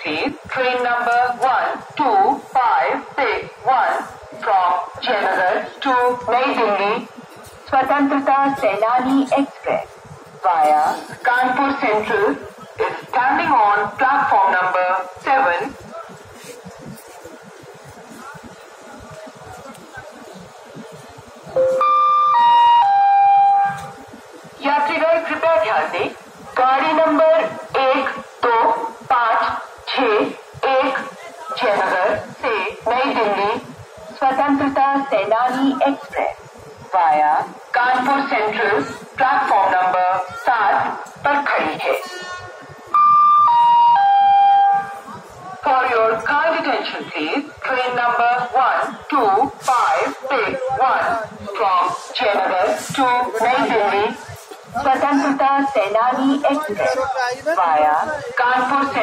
please. Train number 12561 from Jayanagar to Nai Delhi, Swatantrata Sainani Express via Kanpur Central is standing on platform number 7. यात्रीगण कृपया ध्यान दें, गाड़ी number 12561 Jaynagar से नई Delhi Swatantrata Senani express via Kanpur central platform number 7 पर खड़ी है। For your kind attention please, train number 12561 from Jayanagar to Nai Delhi स्वतंत्रता सेनानी एक्सप्रेस वाया कानपुर